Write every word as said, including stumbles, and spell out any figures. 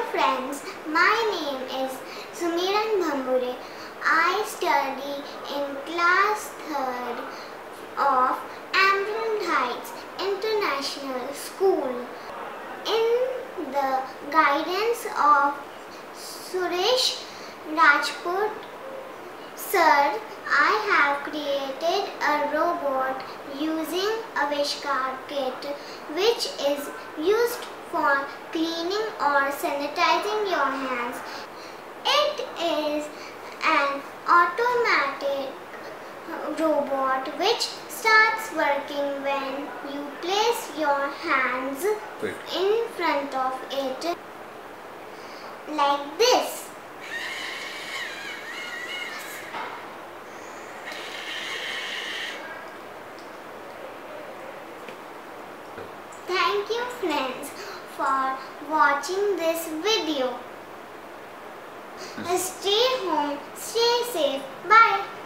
friends, my name is Sumiran Bhambure. I study in class third of Emerald Heights International School. In the guidance of Suresh Rajput sir, I have created a robot using Avishkar Kit, which is used for cleaning or sanitizing your hands. It is an automatic robot which starts working when you place your hands in front of it like this. Thank you friends for watching this video. Stay home, stay safe. Bye.